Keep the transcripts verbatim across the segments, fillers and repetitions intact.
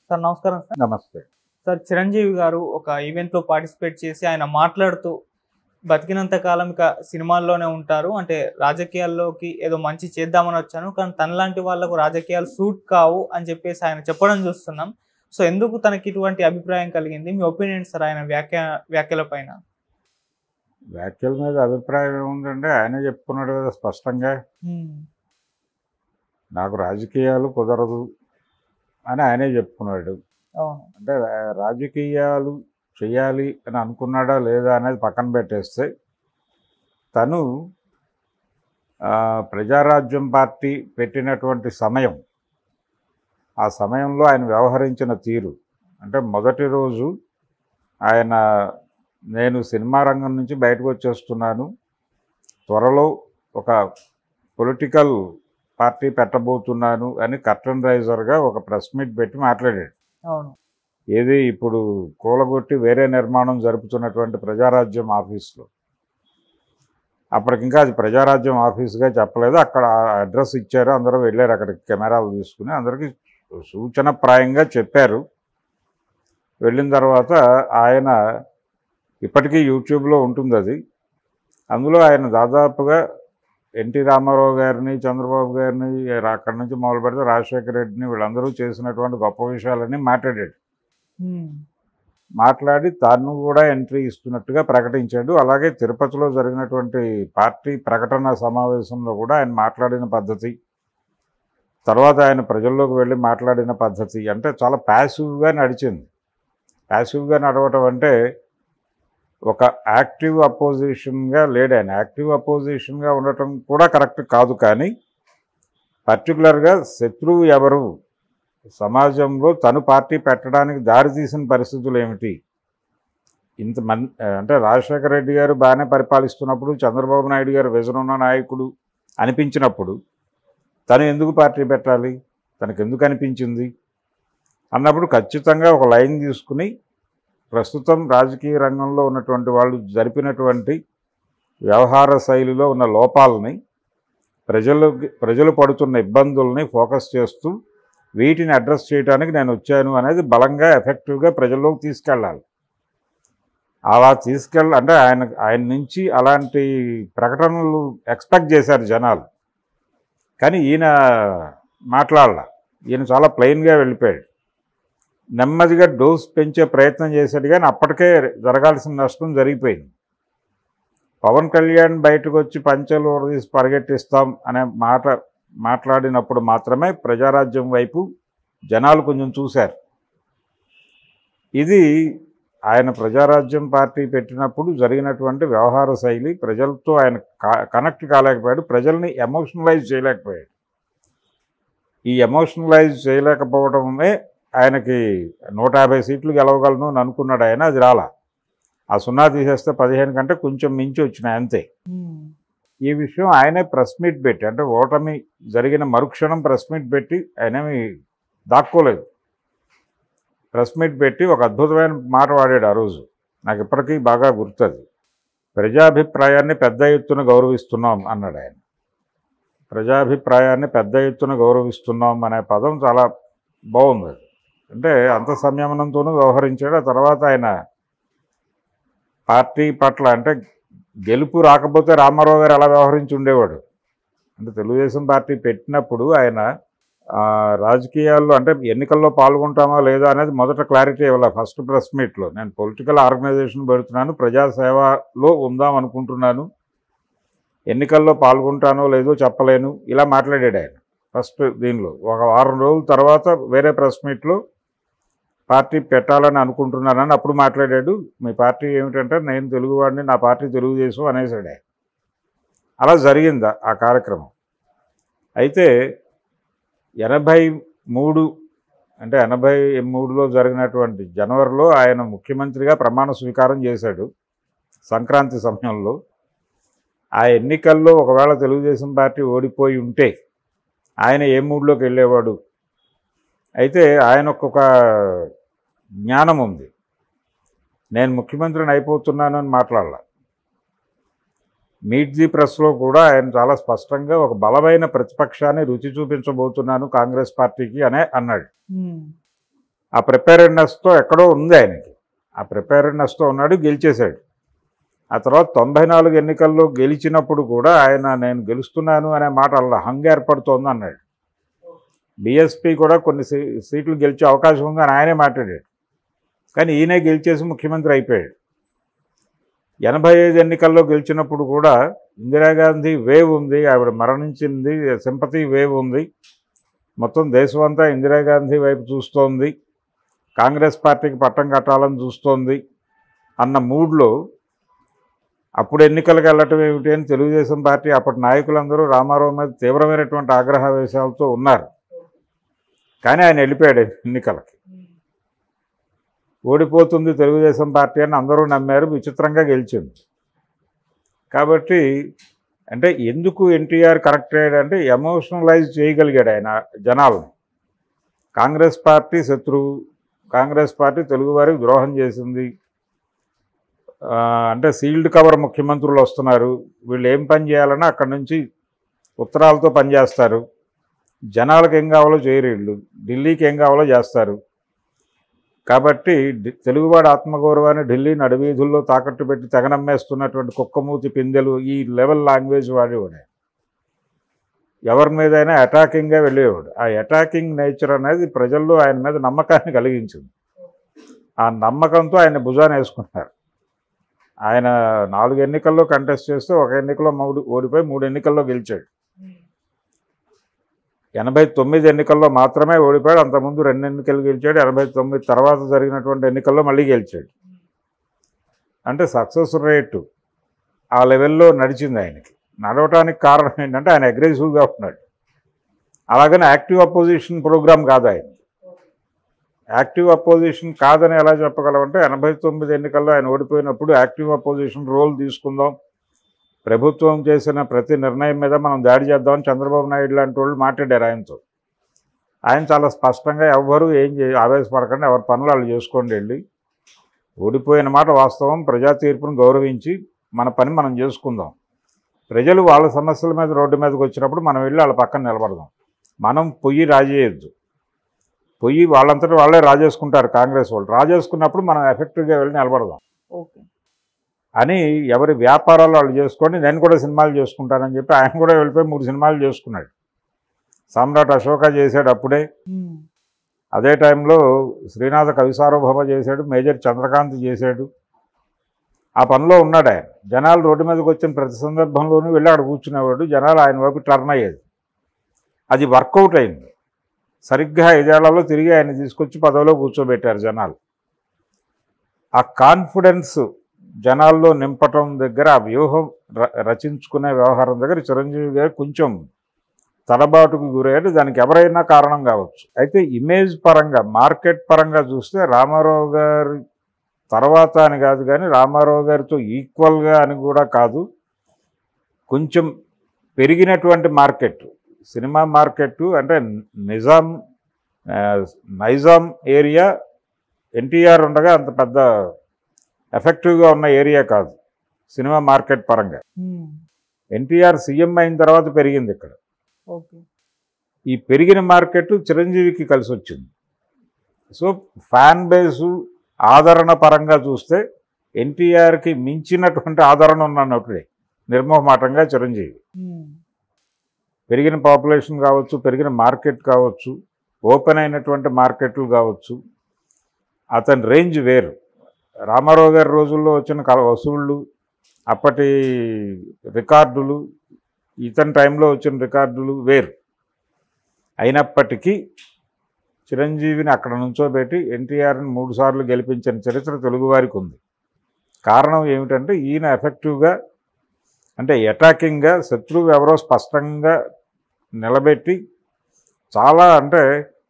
Sir నమస్కారం sir. నమస్తే sir Chiranjeevi గారు ఒక ఈవెంట్లో పార్టిసిపేట్ చేసి ఆయన మాట్లాడుతూ బతికినంత కాలం ఇక సినిమాల్లోనే ఉంటారు, అంటే రాజకీయాల్లోకి ఏదో మంచి చేద్దామని వచ్చాను కానీ తనలాంటి వాళ్ళకు రాజకీయాలు సూట్ కావు అని చెప్పేసి ఆయన చెప్పడం చూస్తున్నాం. సో ఎందుకు తనకి ఇటువంటి అభిప్రాయం కలిగింది? మీ ఒపీనియన్ సార్ ఆయన వ్యాఖ్య వ్యాఖ్యల పైన. వ్యాఖ్యల మీద అభిప్రాయం ఏముందంటే ఆయనే చెప్పుకున్నాడు కదా స్పష్టంగా, నాకు రాజకీయాలు కుదరదు అని ఆయనే చెప్పుకున్నాడు. అవును. అంటే రాజకీయాలు చేయాలి అని అనుకున్నాడా లేదా అనేది పక్కన పెట్టేస్తే తను ప్రజారాజ్యం పార్టీ పెట్టినటువంటి సమయం, ఆ సమయంలో ఆయన వ్యవహరించిన తీరు, అంటే మొదటి రోజు ఆయన నేను సినిమా రంగం నుంచి బయటకు వచ్చేస్తున్నాను, త్వరలో ఒక పొలిటికల్ పార్టీ పెట్టబోతున్నాను అని కర్టన్ రైజర్గా ఒక ప్రెస్ మీట్ పెట్టి మాట్లాడాడు. అవును. ఏది ఇప్పుడు కూలగొట్టి వేరే నిర్మాణం జరుపుతున్నటువంటి ప్రజారాజ్యం ఆఫీస్లో. అప్పటికింకా అది ప్రజారాజ్యం ఆఫీస్గా చెప్పలేదు, అక్కడ అడ్రస్ ఇచ్చారు, అందరూ వెళ్ళారు అక్కడికి కెమెరాలు తీసుకుని, అందరికీ సూచనప్రాయంగా చెప్పారు. వెళ్ళిన తర్వాత ఆయన ఇప్పటికీ యూట్యూబ్లో ఉంటుంది అది, అందులో ఆయన దాదాపుగా ఎన్టీ రామారావు గారిని, చంద్రబాబు గారిని, అక్కడి నుంచి మొదలు పెడితే రాజశేఖర రెడ్డిని, వీళ్ళందరూ చేసినటువంటి గొప్ప విషయాలన్నీ మాట్లాడాడు. మాట్లాడి తాను కూడా ఎంట్రీ ఇస్తున్నట్టుగా ప్రకటించాడు. అలాగే తిరుపతిలో జరిగినటువంటి పార్టీ ప్రకటన సమావేశంలో కూడా ఆయన మాట్లాడిన పద్ధతి, తర్వాత ఆయన ప్రజల్లోకి వెళ్ళి మాట్లాడిన పద్ధతి అంటే చాలా ప్యాసివ్గా నడిచింది. ప్యాసివ్గా నడవటం అంటే ఒక యాక్టివ్ అపోజిషన్గా లేడు ఆయన. యాక్టివ్ అపోజిషన్గా ఉండటం కూడా కరెక్ట్ కాదు, కానీ పర్టికులర్గా శత్రువు ఎవరు, సమాజంలో తను పార్టీ పెట్టడానికి దారితీసిన పరిస్థితులు ఏమిటి, ఇంతమంది అంటే రాజశేఖర రెడ్డి గారు బాగానే పరిపాలిస్తున్నప్పుడు, చంద్రబాబు నాయుడు గారు విజన్ ఉన్న నాయకుడు అనిపించినప్పుడు తను ఎందుకు పార్టీ పెట్టాలి, తనకు ఎందుకు అనిపించింది అన్నప్పుడు ఖచ్చితంగా ఒక లైన్ తీసుకుని ప్రస్తుతం రాజకీయ రంగంలో ఉన్నటువంటి వాళ్ళు జరిపినటువంటి వ్యవహార శైలిలో ఉన్న లోపాలని, ప్రజలు ప్రజలు పడుతున్న ఇబ్బందుల్ని ఫోకస్ చేస్తూ వీటిని అడ్రస్ చేయడానికి నేను వచ్చాను అనేది బలంగా ఎఫెక్టివ్గా ప్రజల్లోకి తీసుకెళ్ళాలి. అలా తీసుకెళ్ళ అంటే ఆయన ఆయన నుంచి అలాంటి ప్రకటనలు ఎక్స్పెక్ట్ చేశారు జనాలు, కానీ ఈయన మాట్లాడాల. ఈయన చాలా ప్లెయిన్గా వెళ్ళిపోయాడు. నెమ్మదిగా డోస్ పెంచే ప్రయత్నం చేశాడు, కానీ అప్పటికే జరగాల్సిన నష్టం జరిగిపోయింది. పవన్ కళ్యాణ్ బయటకు వచ్చి పంచెలు ఊరదీసి పరిగెట్టిస్తాం అనే మాట మాట్లాడినప్పుడు మాత్రమే ప్రజారాజ్యం వైపు జనాలు కొంచెం చూశారు. ఇది ఆయన ప్రజారాజ్యం పార్టీ పెట్టినప్పుడు జరిగినటువంటి వ్యవహార శైలి. ప్రజలతో ఆయన కనెక్ట్ కాలేకపోయాడు, ప్రజల్ని ఎమోషనలైజ్ చేయలేకపోయాడు. ఈ ఎమోషనలైజ్ చేయలేకపోవడమే ఆయనకి నూట యాభై సీట్లు గెలవగలను అని అనుకున్నాడు ఆయన, అది రాలా. ఆ సున్నా తీసేస్తే పదిహేను కంటే కొంచెం మించి వచ్చినాయి అంతే. ఈ విషయం ఆయనే ప్రెస్ మీట్ పెట్టి, అంటే ఓటమి జరిగిన మరుక్షణం ప్రెస్ మీట్ పెట్టి, ఆయనేమి దాక్కోలేదు, ప్రెస్ మీట్ పెట్టి ఒక అద్భుతమైన మాట వాడాడు ఆ రోజు, నాకు ఇప్పటికీ బాగా గుర్తుంది. ప్రజాభిప్రాయాన్ని పెద్ద ఎత్తున గౌరవిస్తున్నాం అన్నాడు ఆయన. ప్రజాభిప్రాయాన్ని పెద్ద ఎత్తున గౌరవిస్తున్నాం అనే పదం చాలా బాగుంది. అంటే అంత సంయమనంతోనూ వ్యవహరించాడు. ఆ తర్వాత ఆయన పార్టీ పట్ల, అంటే గెలుపు రాకపోతే రామారావు గారు ఎలా వ్యవహరించి ఉండేవాడు, అంటే తెలుగుదేశం పార్టీ పెట్టినప్పుడు ఆయన రాజకీయాల్లో అంటే ఎన్నికల్లో పాల్గొంటామా లేదా అనేది మొదట క్లారిటీ ఇవ్వాలి. ఫస్ట్ ప్రెస్ మీట్లో నేను పొలిటికల్ ఆర్గనైజేషన్ పెడుతున్నాను, ప్రజాసేవలో ఉందాం అనుకుంటున్నాను, ఎన్నికల్లో పాల్గొంటానో లేదో చెప్పలేను, ఇలా మాట్లాడాడు ఆయన ఫస్ట్. దీనిలో ఒక వారం రోజుల తర్వాత వేరే ప్రెస్ మీట్లో పార్టీ పెట్టాలని అనుకుంటున్నానని అప్పుడు మాట్లాడాడు. మీ పార్టీ ఏమిటంటే నేను తెలుగువాడిని, నా పార్టీ తెలుగుదేశం అనేసాడు ఆయన. అలా జరిగింది ఆ కార్యక్రమం. అయితే ఎనభై మూడు అంటే ఎనభై మూడులో జరిగినటువంటి జనవరిలో ఆయన ముఖ్యమంత్రిగా ప్రమాణ స్వీకారం చేశాడు సంక్రాంతి సమయంలో. ఆ ఎన్నికల్లో ఒకవేళ తెలుగుదేశం పార్టీ ఓడిపోయి ఉంటే ఆయన ఏ మూడ్లోకి వెళ్ళేవాడు? అయితే ఆయనకు ఒక జ్ఞానం ఉంది, నేను ముఖ్యమంత్రిని అయిపోతున్నాను అని మాట్లాడాల. మీట్ ది ప్రెస్లో కూడా ఆయన చాలా స్పష్టంగా ఒక బలమైన ప్రతిపక్షాన్ని రుచి చూపించబోతున్నాను కాంగ్రెస్ పార్టీకి అనే అన్నాడు. ఆ ప్రిపేర్డ్నెస్తో ఎక్కడో ఉంది ఆయనకి. ఆ ప్రిపేర్డ్నెస్తో ఉన్నాడు, గెలిచేశాడు. ఆ తర్వాత తొంభై నాలుగు ఎన్నికల్లో గెలిచినప్పుడు కూడా ఆయన నేను గెలుస్తున్నాను అనే మాట అలా హంగు ఏర్పడుతోంది అన్నాడు. బీఎస్పీ కూడా కొన్ని సీ సీట్లు గెలిచే అవకాశం ఉందని ఆయనే మాట్లాడాడు. కానీ ఈయనే గెలిచేసి ముఖ్యమంత్రి అయిపోయాడు. ఎనభై ఐదు ఎన్నికల్లో గెలిచినప్పుడు కూడా ఇందిరాగాంధీ వేవ్ ఉంది, ఆవిడ మరణించింది, సింపతి వేవ్ ఉంది, మొత్తం దేశం అంతా ఇందిరాగాంధీ వైపు చూస్తోంది, కాంగ్రెస్ పార్టీకి పట్టం కట్టాలని చూస్తోంది అన్న మూడ్లో అప్పుడు ఎన్నికలకు వెళ్ళటం ఏమిటి అని తెలుగుదేశం పార్టీ అప్పటి నాయకులందరూ రామారావు మీద తీవ్రమైనటువంటి ఆగ్రహవేశాలతో ఉన్నారు. కానీ ఆయన వెళ్ళిపోయాడు ఎన్నికలకి. ఓడిపోతుంది తెలుగుదేశం పార్టీ అని అందరూ నమ్మారు, విచిత్రంగా గెలిచింది. కాబట్టి అంటే ఎందుకు ఎన్టీఆర్ కరెక్ట్ అయ్యాడంటే ఎమోషనలైజ్ చేయగలిగాడు ఆయన జనాలను. కాంగ్రెస్ పార్టీ శత్రువు, కాంగ్రెస్ పార్టీ తెలుగువారికి ద్రోహం చేసింది, అంటే సీల్డ్ కవర్ ముఖ్యమంత్రులు వస్తున్నారు, వీళ్ళు ఏం పని చేయాలన్నా అక్కడి నుంచి ఉత్తరాలతో పనిచేస్తారు, జనాలకు ఏం కావాలో చేయరు, వీళ్ళు ఢిల్లీకి ఏం కావాలో చేస్తారు. కాబట్టి తెలుగువాడి ఆత్మగౌరవాన్ని ఢిల్లీ నడివీధుల్లో తాకట్టు పెట్టి తెగనమ్మేస్తున్నటువంటి కుక్కమూతి పిందెలు ఈ లెవెల్ లాంగ్వేజ్ వాడేవాడే. ఎవరి మీదైనా అటాకింగ్గా వెళ్ళేవాడు. ఆ అటాకింగ్ నేచర్ అనేది ప్రజల్లో ఆయన మీద నమ్మకాన్ని కలిగించింది. ఆ నమ్మకంతో ఆయన భుజాన్ని వేసుకున్నారు. ఆయన నాలుగు ఎన్నికల్లో కంటెస్ట్ చేస్తే ఒక ఎన్నికలో మూడు ఓడిపోయి మూడు ఎన్నికల్లో గెలిచాడు. ఎనభై తొమ్మిది ఎన్నికల్లో మాత్రమే ఓడిపోయాడు, అంతకుముందు రెండు ఎన్నికలు గెలిచాడు. ఎనభై తొమ్మిది తర్వాత జరిగినటువంటి ఎన్నికల్లో మళ్ళీ గెలిచాడు. అంటే సక్సెస్ రేటు ఆ లెవెల్లో నడిచింది ఆయనకి. నడవటానికి కారణం ఏంటంటే ఆయన అగ్రెసివ్గా ఉన్నాడు. అలాగని యాక్టివ్ అపోజిషన్ ప్రోగ్రామ్ కాదు ఆయన. యాక్టివ్ అపోజిషన్ కాదని ఎలా చెప్పగలమంటే ఎనభై తొమ్మిది ఎన్నికల్లో ఆయన ఓడిపోయినప్పుడు యాక్టివ్ అపోజిషన్ రోల్ తీసుకుందాం, ప్రభుత్వం చేసిన ప్రతి నిర్ణయం మీద మనం దాడి చేద్దామని చంద్రబాబు నాయుడు లాంటి వాళ్ళు మాట్లాడారు ఆయనతో. ఆయన చాలా స్పష్టంగా ఎవ్వరూ ఏం చే ఆవేశపడకండి, ఎవరి పనులు వాళ్ళు చేసుకోండి, వెళ్ళి ఓడిపోయిన మాట వాస్తవం, ప్రజా తీర్పును గౌరవించి మన పని మనం చేసుకుందాం, ప్రజలు వాళ్ళ సమస్యల మీద రోడ్డు మీదకి వచ్చినప్పుడు మనం వెళ్ళి వాళ్ళ పక్కన నిలబడదాం, మనం పొయ్యి రాజేయద్దు, పొయ్యి వాళ్ళంతటా వాళ్ళే రాజేసుకుంటారు కాంగ్రెస్ వాళ్ళు, రాజేసుకున్నప్పుడు మనం ఎఫెక్టివ్గా వెళ్ళి నిలబడదాం అని ఎవరి వ్యాపారాలు వాళ్ళు చేసుకోండి, నేను కూడా సినిమాలు చేసుకుంటానని చెప్పి ఆయన కూడా వెళ్ళిపోయి మూడు సినిమాలు చేసుకున్నాడు. సామ్రాట్ అశోక చేశాడు అప్పుడే, అదే టైంలో శ్రీనాథ కవిసార్వభౌమ చేశాడు, మేజర్ చంద్రకాంత్ చేశాడు. ఆ పనిలో ఉన్నాడు ఆయన. జనాలు రోడ్డు మీదకి వచ్చిన ప్రతి సందర్భంలోనూ వెళ్ళి అక్కడ కూర్చునేవాడు, జనాలు ఆయన వైపు టర్న్ అయ్యేది. అది వర్కౌట్ అయింది. సరిగ్గా ఐదేళ్లలో తిరిగి ఆయన తీసుకొచ్చి పదవిలో కూర్చోబెట్టారు జనాలు. ఆ కాన్ఫిడెన్స్ జనాల్లో నింపటం దగ్గర, ఆ వ్యూహం రచించుకునే వ్యవహారం దగ్గర చిరంజీవి గారు కొంచెం తడబాటుకు గురయ్యారు. దానికి ఎవరైనా కారణం కావచ్చు. అయితే ఇమేజ్ పరంగా, మార్కెట్ పరంగా చూస్తే రామారావు గారి తర్వాత అని కాదు, కానీ రామారావు గారితో ఈక్వల్గా అని కూడా కాదు, కొంచెం పెరిగినటువంటి మార్కెట్ సినిమా మార్కెట్. అంటే నిజాం నైజాం ఏరియా ఎన్టీఆర్ ఉండగా అంత పెద్ద ఎఫెక్టివ్గా ఉన్న ఏరియా కాదు సినిమా మార్కెట్ పరంగా. ఎన్టీఆర్ సీఎం అయిన తర్వాత పెరిగింది ఇక్కడ. ఈ పెరిగిన మార్కెట్ చిరంజీవికి కలిసి వచ్చింది. సో ఫ్యాన్ బేసు ఆదరణ పరంగా చూస్తే ఎన్టీఆర్కి మించినటువంటి ఆదరణ ఉన్న నటుడే నిర్మోహమాటంగా చిరంజీవి. పెరిగిన పాపులేషన్ కావచ్చు, పెరిగిన మార్కెట్ కావచ్చు, ఓపెన్ అయినటువంటి మార్కెట్లు కావచ్చు, అతని రేంజ్ వేరు. రామారావు గారి రోజుల్లో వచ్చిన కల వసూళ్ళు, అప్పటి రికార్డులు, ఇతని టైంలో వచ్చిన రికార్డులు వేరు. అయినప్పటికీ చిరంజీవిని అక్కడ నుంచోబెట్టి ఎన్టీఆర్ని మూడు సార్లు గెలిపించిన చరిత్ర తెలుగువారికి ఉంది. కారణం ఏమిటంటే ఈయన ఎఫెక్టివ్గా, అంటే అటాకింగ్గా, శత్రువు ఎవరో స్పష్టంగా నిలబెట్టి, చాలా అంటే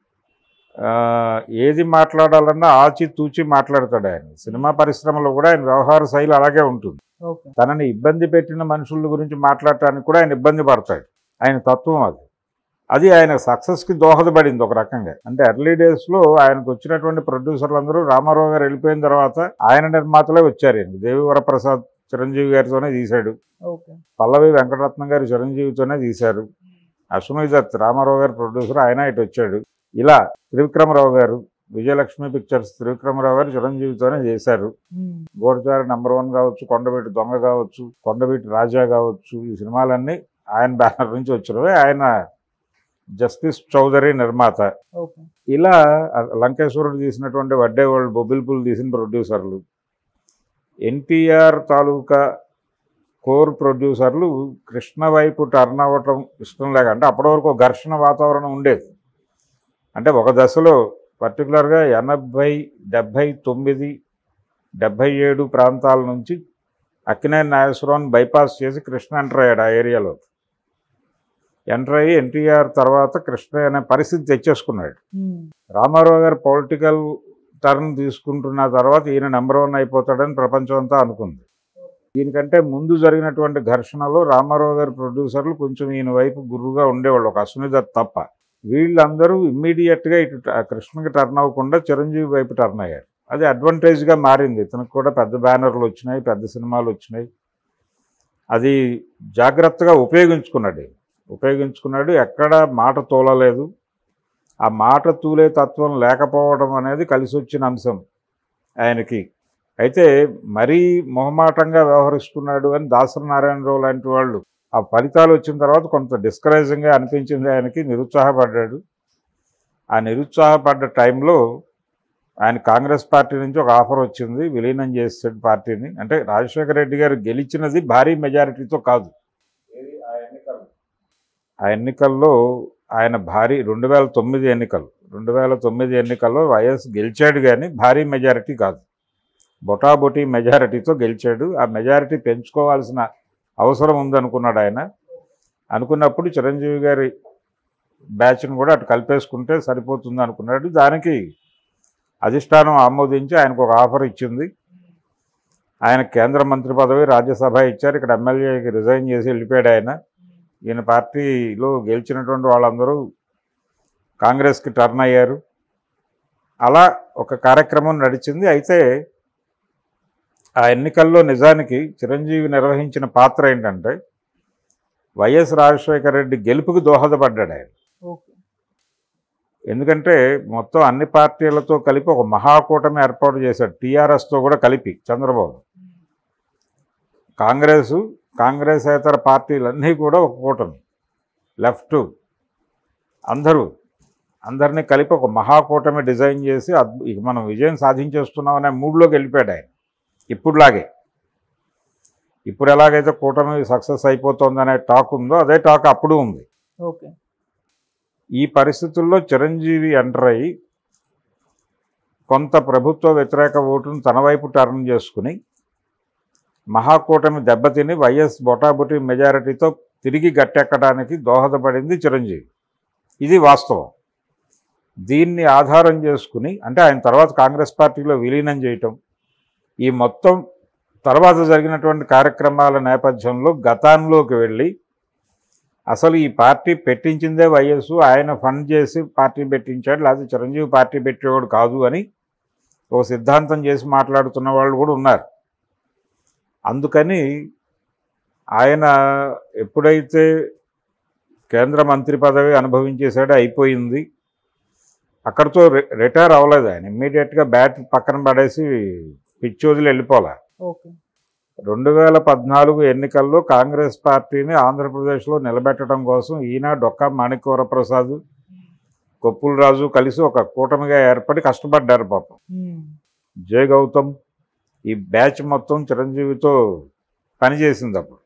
ఏది మాట్లాడాలన్నా ఆచి తూచి మాట్లాడతాడు ఆయన. సినిమా పరిశ్రమలో కూడా ఆయన వ్యవహార శైలి అలాగే ఉంటుంది. తనని ఇబ్బంది పెట్టిన మనుషుల గురించి మాట్లాడటానికి కూడా ఆయన ఇబ్బంది పడతాడు. ఆయన తత్వం అది. అది ఆయన సక్సెస్కి దోహదపడింది ఒక రకంగా. అంటే ఎర్లీ డేస్లో ఆయనకు వచ్చినటువంటి ప్రొడ్యూసర్లు అందరూ రామారావు గారు వెళ్ళిపోయిన తర్వాత ఆయన నిర్మాతలే వచ్చారు. దేవి వరప్రసాద్ చిరంజీవి గారితోనే తీశాడు, పల్లవి వెంకటరత్నం గారు చిరంజీవితోనే తీశారు, అశ్వనీ దత్ రామారావు గారు ప్రొడ్యూసర్, ఆయన ఇటు వచ్చాడు. ఇలా త్రివిక్రమరావు గారు విజయలక్ష్మి పిక్చర్స్ త్రివిక్రమరావు గారు చిరంజీవితోనే చేశారు. గోడచారి నెంబర్ వన్ కావచ్చు, కొండవీటి దొంగ కావచ్చు, కొండవీటి రాజా కావచ్చు, ఈ సినిమాలన్నీ ఆయన బ్యానర్ నుంచి వచ్చినవే. ఆయన జస్టిస్ చౌదరి నిర్మాత. ఇలా లంకేశ్వరుడు తీసినటువంటి వడ్డే వాళ్ళు బొబ్బిల్పులు తీసిన ప్రొడ్యూసర్లు, ఎన్టీఆర్ తాలూకా కోర్ ప్రొడ్యూసర్లు కృష్ణ వైపు టర్న్ అవ్వటం ఇష్టం లేక, అంటే అప్పటి వరకు ఘర్షణ వాతావరణం ఉండేది. అంటే ఒక దశలో పర్టికులర్గా ఎనభై డెబ్భై తొమ్మిది డెబ్భై ఏడు ప్రాంతాల నుంచి అక్కినేని నాగేశ్వరరావుని బైపాస్ చేసి కృష్ణ ఎంటర్ అయ్యాడు ఆ ఏరియాలో. ఎంటర్ అయ్యి ఎన్టీఆర్ తర్వాత కృష్ణ అనే పరిస్థితి తెచ్చేసుకున్నాడు. రామారావు గారు పొలిటికల్ టర్న్ తీసుకుంటున్న తర్వాత ఈయన నెంబర్ వన్ అయిపోతాడని ప్రపంచం అంతా అనుకుంది. దీనికంటే ముందు జరిగినటువంటి ఘర్షణలో రామారావు గారి ప్రొడ్యూసర్లు కొంచెం ఈయన వైపు గురువుగా ఉండేవాళ్ళు, ఒక అశ్విని దత్ తప్ప. వీళ్ళందరూ ఇమ్మీడియట్గా ఇటు కృష్ణకి టర్న్ అవ్వకుండా చిరంజీవి వైపు టర్న్ అయ్యారు. అది అడ్వాంటేజ్గా మారింది. ఇతనికి కూడా పెద్ద బ్యానర్లు వచ్చినాయి, పెద్ద సినిమాలు వచ్చినాయి. అది జాగ్రత్తగా ఉపయోగించుకున్నాడు ఉపయోగించుకున్నాడు ఎక్కడ మాట తోలలేదు. ఆ మాట తూలే తత్వం లేకపోవడం అనేది కలిసి వచ్చిన అంశం ఆయనకి. అయితే మరీ మొహమాటంగా వ్యవహరిస్తున్నాడు అని దాసరి నారాయణరావు లాంటి వాళ్ళు ఆ ఫలితాలు వచ్చిన తర్వాత కొంత డిస్కరేజింగ్గా అనిపించింది ఆయనకి, నిరుత్సాహపడ్డాడు. ఆ నిరుత్సాహపడ్డ టైంలో ఆయన కాంగ్రెస్ పార్టీ నుంచి ఒక ఆఫర్ వచ్చింది, విలీనం చేసాడు పార్టీని. అంటే రాజశేఖర రెడ్డి గారు గెలిచినది భారీ మెజారిటీతో కాదు. ఆ ఎన్నికల్లో ఆయన భారీ రెండు వేల తొమ్మిది ఎన్నికలు రెండు వేల తొమ్మిది ఎన్నికల్లో వైఎస్ గెలిచాడు, కానీ భారీ మెజారిటీ కాదు, బొటాబొటీ మెజారిటీతో గెలిచాడు. ఆ మెజారిటీ పెంచుకోవాల్సిన అవసరం ఉందనుకున్నాడు ఆయన. అనుకున్నప్పుడు చిరంజీవి గారి బ్యాచ్ను కూడా అటు కలిపేసుకుంటే సరిపోతుంది అనుకున్నాడు. దానికి అధిష్టానం ఆమోదించి ఆయనకు ఒక ఆఫర్ ఇచ్చింది. ఆయన కేంద్ర మంత్రి పదవి, రాజ్యసభ ఇచ్చారు. ఇక్కడ ఎమ్మెల్యేకి రిజైన్ చేసి వెళ్ళిపోయాడు ఆయన. ఈయన పార్టీలో గెలిచినటువంటి వాళ్ళందరూ కాంగ్రెస్కి టర్న్ అయ్యారు. అలా ఒక కార్యక్రమం నడిచింది. అయితే ఆ ఎన్నికల్లో నిజానికి చిరంజీవి నిర్వహించిన పాత్ర ఏంటంటే వైఎస్ రాజశేఖర రెడ్డి గెలుపుకి దోహదపడ్డాడు ఆయన. ఎందుకంటే మొత్తం అన్ని పార్టీలతో కలిపి ఒక మహాకూటమి ఏర్పాటు చేశాడు, టీఆర్ఎస్తో కూడా కలిపి చంద్రబాబు. కాంగ్రెసు కాంగ్రెసేతర పార్టీలన్నీ కూడా ఒక కూటమి, లెఫ్ట్ అందరూ అందరినీ కలిపి ఒక మహాకూటమి డిజైన్ చేసి ఇక మనం విజయం సాధించేస్తున్నాం అనే మూడ్లోకి వెళ్ళిపోయాడు ఆయన. ఇప్పుడులాగే ఇప్పుడు ఎలాగైతే కూటమి సక్సెస్ అయిపోతుందనే టాక్ ఉందో అదే టాక్ అప్పుడు ఉంది. ఓకే. ఈ పరిస్థితుల్లో చిరంజీవి ఎంటర్ అయ్యి కొంత ప్రభుత్వ వ్యతిరేక ఓటును తన వైపు టర్న్ చేసుకుని మహాకూటమి దెబ్బతిని వైఎస్ బొటాబొటి మెజారిటీతో తిరిగి గట్టెక్కడానికి దోహదపడింది చిరంజీవి. ఇది వాస్తవం. దీన్ని ఆధారం చేసుకుని అంటే ఆయన తర్వాత కాంగ్రెస్ పార్టీలో విలీనం చేయటం, ఈ మొత్తం తర్వాత జరిగినటువంటి కార్యక్రమాల నేపథ్యంలో గతాల్లోకి వెళ్ళి అసలు ఈ పార్టీ పెట్టించిందే వైఎస్, ఆయన ఫండ్ చేసి పార్టీ పెట్టించాడు, లేకపోతే చిరంజీవి పార్టీ పెట్టేవాడు కాదు అని ఒక సిద్ధాంతం చేసి మాట్లాడుతున్న వాళ్ళు కూడా ఉన్నారు. అందుకని ఆయన ఎప్పుడైతే కేంద్ర మంత్రి పదవి అనుభవించేశాడో అయిపోయింది, అక్కడితో రిటైర్ అవ్వలేదు ఆయన. ఇమ్మీడియట్గా బ్యాట్ పక్కన పడేసి పిచ్చి వదిలి వెళ్ళిపోలే. రెండు వేల పద్నాలుగు ఎన్నికల్లో కాంగ్రెస్ పార్టీని ఆంధ్రప్రదేశ్లో నిలబెట్టడం కోసం ఈయన డొక్కా మాణిక్య ప్రసాద్, కొప్పుల రాజు కలిసి ఒక కూటమిగా ఏర్పడి కష్టపడ్డారు పాపం. జయ గౌతమ్ ఈ బ్యాచ్ మొత్తం చిరంజీవితో పనిచేసింది. అప్పుడు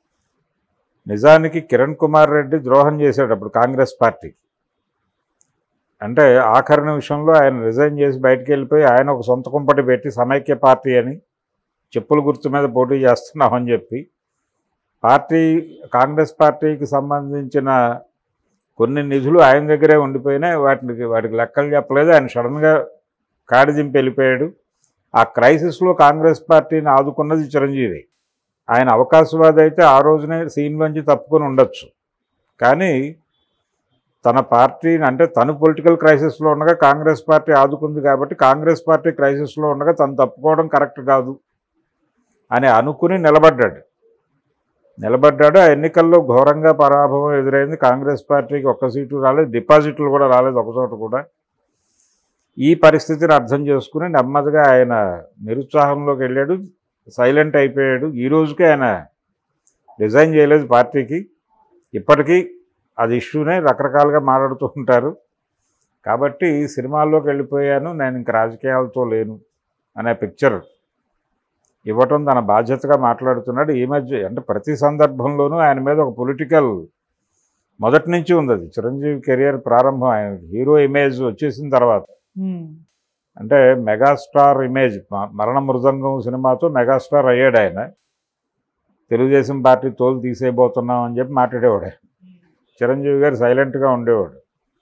నిజానికి కిరణ్ కుమార్ రెడ్డి ద్రోహం చేశాడు అప్పుడు కాంగ్రెస్ పార్టీకి. అంటే ఆఖరి నిమిషంలో ఆయన రిజైన్ చేసి బయటికి వెళ్ళిపోయి ఆయన ఒక సొంత కుంపటి పెట్టి సమైక్య పార్టీ అని చెప్పుల గుర్తు మీద పోటీ చేస్తున్నామని చెప్పి పార్టీ కాంగ్రెస్ పార్టీకి సంబంధించిన కొన్ని నిధులు ఆయన దగ్గరే ఉండిపోయినాయి. వాటికి వాటికి లెక్కలు చెప్పలేదు. ఆయన సడన్గా కాడి దింపి వెళ్ళిపోయాడు. ఆ క్రైసిస్లో కాంగ్రెస్ పార్టీని ఆదుకున్నది చిరంజీవి. ఆయన అవకాశవాది అయితే ఆ రోజునే సీన్లోంచి తప్పుకొని ఉండొచ్చు. కానీ తన పార్టీని అంటే తను పొలిటికల్ క్రైసిస్లో ఉండగా కాంగ్రెస్ పార్టీ ఆదుకుంది కాబట్టి కాంగ్రెస్ పార్టీ క్రైసిస్లో ఉండగా తను తప్పుకోవడం కరెక్ట్ కాదు అని అనుకుని నిలబడ్డాడు నిలబడ్డాడు ఆ ఎన్నికల్లో ఘోరంగా పరాభవం ఎదురైంది. కాంగ్రెస్ పార్టీకి ఒక్క సీటు రాలేదు, డిపాజిట్లు కూడా రాలేదు ఒక చోట కూడా. ఈ పరిస్థితిని అర్థం చేసుకుని నెమ్మదిగా ఆయన నిరుత్సాహంలోకి వెళ్ళాడు, సైలెంట్ అయిపోయాడు. ఈ రోజుకే ఆయన రిజైన్ చేయలేదు పార్టీకి. ఇప్పటికీ అది ఇష్యూనే రకరకాలుగా మాట్లాడుతూ ఉంటారు. కాబట్టి సినిమాల్లోకి వెళ్ళిపోయాను, నేను ఇంక రాజకీయాలతో లేను అనే పిక్చర్ ఇవ్వటం తన బాధ్యతగా మాట్లాడుతున్నాడు. ఈ మధ్య అంటే ప్రతి సందర్భంలోనూ ఆయన మీద ఒక పొలిటికల్ మొదటి నుంచి ఉంది. అది చిరంజీవి కెరియర్ ప్రారంభం, ఆయన హీరో ఇమేజ్ వచ్చేసిన తర్వాత అంటే మెగాస్టార్ ఇమేజ్, మరణ మృదంగం సినిమాతో మెగాస్టార్ అయ్యాడు ఆయన. తెలుగుదేశం పార్టీ తోలు తీసేయబోతున్నాం అని చెప్పి మాట్లాడేవాడు. చిరంజీవి గారు సైలెంట్గా ఉండేవాడు.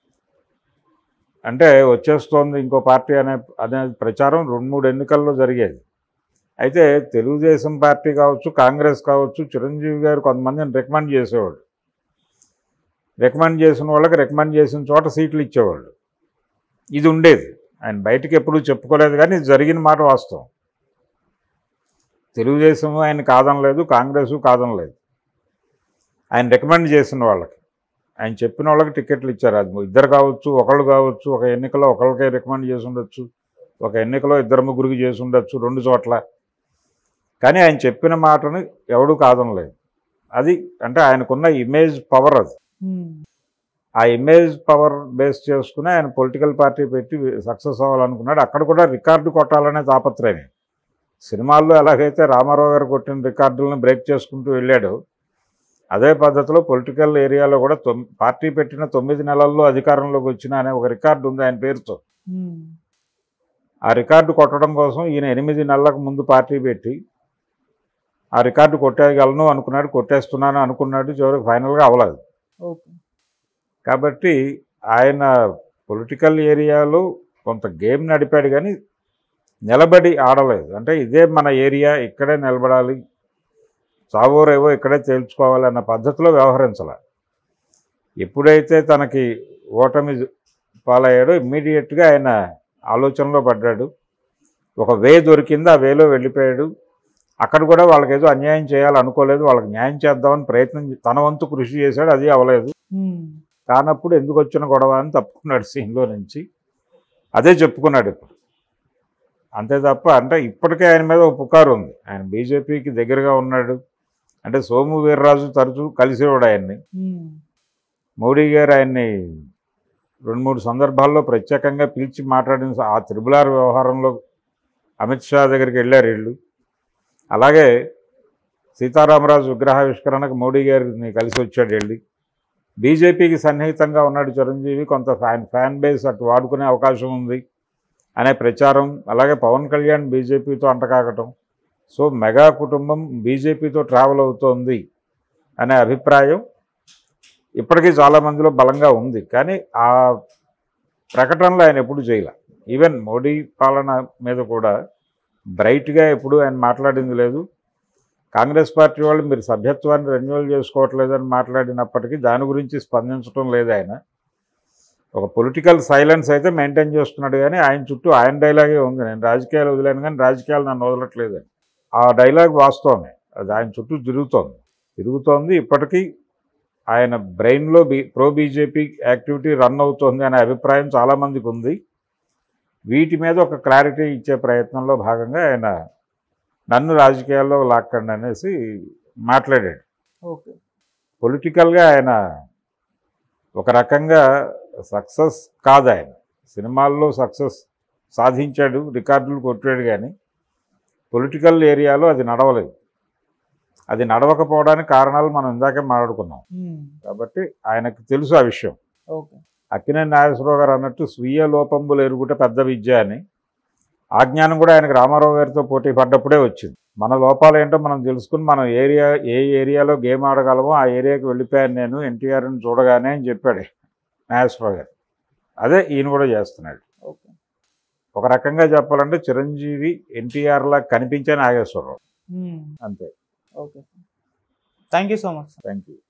అంటే వచ్చేస్తోంది ఇంకో పార్టీ అనే అనే ప్రచారం రెండు మూడు ఎన్నికల్లో జరిగేది. అయితే తెలుగుదేశం పార్టీ కావచ్చు, కాంగ్రెస్ కావచ్చు, చిరంజీవి గారు కొంతమందిని రికమెండ్ చేసేవాడు. రికమెండ్ చేసిన వాళ్ళకి రికమెండ్ చేసిన చోట సీట్లు ఇచ్చేవాళ్ళు. ఇది ఉండేది. ఆయన బయటికి ఎప్పుడూ చెప్పుకోలేదు, కానీ ఇది జరిగిన మాట వాస్తవం. తెలుగుదేశం ఆయన కాదనలేదు, కాంగ్రెసు కాదనలేదు. ఆయన రికమెండ్ చేసిన వాళ్ళకి, ఆయన చెప్పిన వాళ్ళకి టికెట్లు ఇచ్చారు. అది ఇద్దరు కావచ్చు, ఒకళ్ళు కావచ్చు, ఒక ఎన్నికలో ఒకళ్ళకే రికమెండ్ చేసి ఉండొచ్చు, ఒక ఎన్నికలో ఇద్దరు ముగ్గురికి చేసి ఉండొచ్చు, రెండు చోట్ల. కానీ ఆయన చెప్పిన మాటని ఎవడూ కాదనలేదు. అది అంటే ఆయనకున్న ఇమేజ్ పవర్. అది ఆ ఇమేజ్ పవర్ బేస్ చేసుకుని ఆయన పొలిటికల్ పార్టీ పెట్టి సక్సెస్ అవ్వాలనుకున్నాడు. అక్కడ కూడా రికార్డు కొట్టాలనే తాపత్రయమే. సినిమాల్లో ఎలాగైతే రామారావు గారు కొట్టిన రికార్డులను బ్రేక్ చేసుకుంటూ వెళ్ళాడు, అదే పద్ధతిలో పొలిటికల్ ఏరియాలో కూడా తొమ్ పార్టీ పెట్టిన తొమ్మిది నెలల్లో అధికారంలోకి వచ్చిన అనే ఒక రికార్డు ఉంది ఆయన పేరుతో. ఆ రికార్డు కొట్టడం కోసం ఈయన ఎనిమిది నెలలకు ముందు పార్టీ పెట్టి ఆ రికార్డు కొట్టేయగలను అనుకున్నాడు, కొట్టేస్తున్నాను అనుకున్నాడు. చివరికి ఫైనల్గా అవ్వలేదు. కాబట్టి ఆయన పొలిటికల్ ఏరియాలో కొంత గేమ్ నడిపాడు, కానీ నిలబడి ఆడలేదు. అంటే ఇదే మన ఏరియా, ఇక్కడే నిలబడాలి, చావోరేవో ఇక్కడే తేల్చుకోవాలి అన్న పద్ధతిలో వ్యవహరించాల. ఎప్పుడైతే తనకి ఓటమి పాలయ్యాడో ఇమ్మీడియట్గా ఆయన ఆలోచనలో పడ్డాడు. ఒక వే దొరికింది, ఆ వేలో వెళ్ళిపోయాడు. అక్కడ కూడా వాళ్ళకి ఏదో అన్యాయం చేయాలనుకోలేదు, వాళ్ళకి న్యాయం చేద్దామని ప్రయత్నం తన వంతు కృషి చేశాడు, అది అవ్వలేదు. కానప్పుడు ఎందుకు వచ్చిన గొడవ అని తప్పుకున్నాడు సీన్లో నుంచి. అదే చెప్పుకున్నాడు ఇప్పుడు. అంతే తప్ప అంటే ఇప్పటికే ఆయన మీద ఒక పుకారు ఉంది, ఆయన బీజేపీకి దగ్గరగా ఉన్నాడు. అంటే సోము వీర్రాజు తరచూ కలిసేవాడు ఆయన్ని. మోడీ గారు ఆయన్ని రెండు మూడు సందర్భాల్లో ప్రత్యేకంగా పిలిచి మాట్లాడిన ఆ త్రిబులార్ వ్యవహారంలో అమిత్ షా దగ్గరికి వెళ్ళారు వీళ్ళు. అలాగే సీతారామరాజు విగ్రహావిష్కరణకు మోడీ గారిని కలిసి వచ్చాడు వెళ్ళి. బీజేపీకి సన్నిహితంగా ఉన్నాడు చిరంజీవి, కొంత ఫ్యాన్ ఫ్యాన్ బేస్ అటు వాడుకునే అవకాశం ఉంది అనే ప్రచారం. అలాగే పవన్ కళ్యాణ్ బీజేపీతో అంటకాగటం. సో మెగా కుటుంబం బీజేపీతో ట్రావెల్ అవుతోంది అనే అభిప్రాయం ఇప్పటికీ చాలామందిలో బలంగా ఉంది. కానీ ఆ ప్రకటనలు ఆయన ఎప్పుడు చేయలే. ఈవెన్ మోడీ పాలన మీద కూడా బ్రైట్గా ఎప్పుడు ఆయన మాట్లాడింది లేదు. కాంగ్రెస్ పార్టీ వాళ్ళు మీరు సభ్యత్వాన్ని రెన్యువల్ చేసుకోవట్లేదని మాట్లాడినప్పటికీ దాని గురించి స్పందించడం లేదు ఆయన. ఒక పొలిటికల్ సైలెన్స్ అయితే మెయింటైన్ చేస్తున్నాడు, కానీ ఆయన చుట్టూ ఆయన డైలాగే ఉంది, నేను రాజకీయాలు వదిలేను కానీ రాజకీయాలు నన్ను వదలట్లేదని. ఆ డైలాగ్ వాస్తవమే, అది ఆయన చుట్టూ తిరుగుతోంది తిరుగుతోంది ఇప్పటికీ ఆయన బ్రెయిన్లో బీ ప్రో బీజేపీ యాక్టివిటీ రన్ అవుతోంది అనే అభిప్రాయం చాలామందికి ఉంది. వీటి మీద ఒక క్లారిటీ ఇచ్చే ప్రయత్నంలో భాగంగా ఆయన నన్ను రాజకీయాల్లో లాక్కండి అనేసి మాట్లాడాడు. ఓకే, పొలిటికల్గా ఆయన ఒక రకంగా సక్సెస్ కాదు. ఆయన సినిమాల్లో సక్సెస్ సాధించాడు, రికార్డులు కొట్టాడు, కానీ పొలిటికల్ ఏరియాలో అది నడవలేదు. అది నడవకపోవడానికి కారణాలు మనం ఇందాకే మాట్లాడుకున్నాం. కాబట్టి ఆయనకు తెలుసు ఆ విషయం. ఓకే, అక్కినేని నాగేశ్వరరావు గారు అన్నట్టు స్వీయ లోపంబులు ఎరుగుట పెద్ద విద్య అని. ఆ జ్ఞానం కూడా ఆయనకు రామారావు గారితో పోటీ పడ్డప్పుడే వచ్చింది. మన లోపాలు ఏంటో మనం తెలుసుకుని మనం ఏరియా ఏ ఏరియాలో గేమ్ ఆడగలమో ఆ ఏరియాకి వెళ్ళిపోయాను నేను ఎన్టీఆర్ని చూడగానే అని చెప్పాడు నాగేశ్వరరావు గారు. అదే ఈయన కూడా చేస్తున్నాడు. ఓకే, ఒక రకంగా చెప్పాలంటే చిరంజీవి ఎన్టీఆర్లా కనిపించే నాగేశ్వరరావు, అంతే. Okay, thank you so much. Thank you.